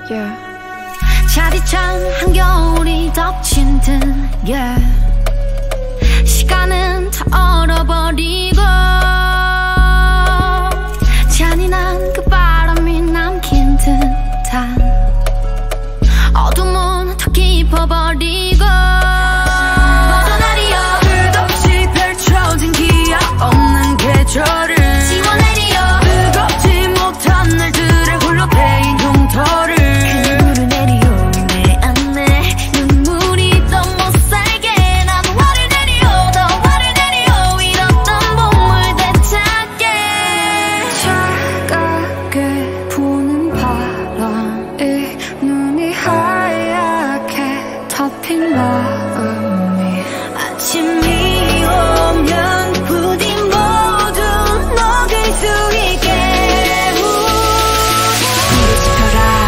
yeah. 차디찬 한겨울이 덮친 듯 yeah. 시간은 다 얼어버리고 잔인한 그 바람이 남긴 듯한 어둠은 더 깊어버리고 벗어나리요 끝없이 펼쳐진 기억 없는 계절을 지워내리요 뜨겁지 못한 날들의 홀로 패인 흉터를 그 물을 내리요 내 안에 눈물이 더 못살게 난 화를 내리요 더 화를 내리요 잃었던 봄을 되찾게 차갑게 부는 바람이 눈이 하얗게 덮인 마음이 아침이 오면 부디 모두 녹을 수 있게 불을 지펴라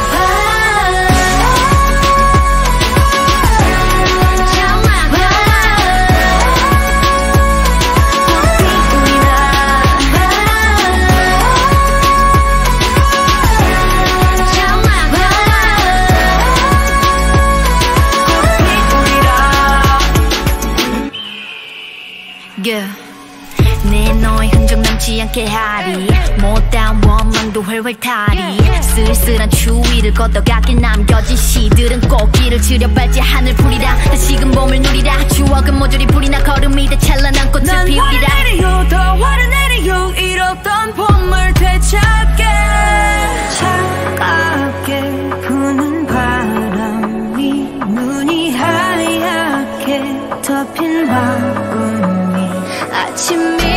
yeah. 내 너의 흔적 남지 않게 하리 못다운 원망도 훨훨 타리 쓸쓸한 추위를 걷어가길 남겨진 시들은 꽃길을 지려밟지 하늘 풀이라 다시금 봄을 누리라 추억은 모조리 불이 나 걸음이 돼 찬란한 꽃을 피우리라 난 화를 내리요 더 화를 내리요 잃었던 봄을 되찾게 차갑게 부는 바람이 눈이 하얗게 덮인 마음이 아침이